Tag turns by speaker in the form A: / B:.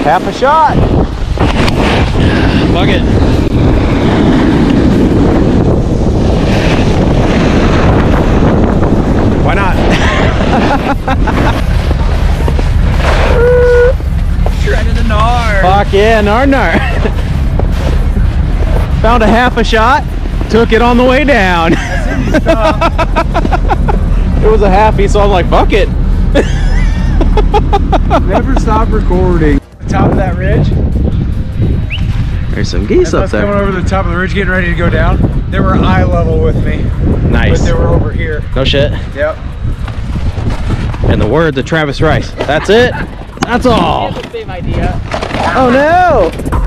A: Half a shot. Fuck it. Why not?
B: Shredded the Gnar.
A: Fuck yeah, Gnar. Found a half a shot, took it on the way down. It was a halfie, so I'm like, fuck it.
B: Never stop recording. The top of that ridge.
A: There's some geese up there.
B: Coming over the top of the ridge, getting ready to go down. They were eye level with me.
A: Nice.
B: But they were over here.
A: No shit.
B: Yep.
A: And the words of Travis Rice. That's it. That's all.
C: Same idea.
A: Oh no!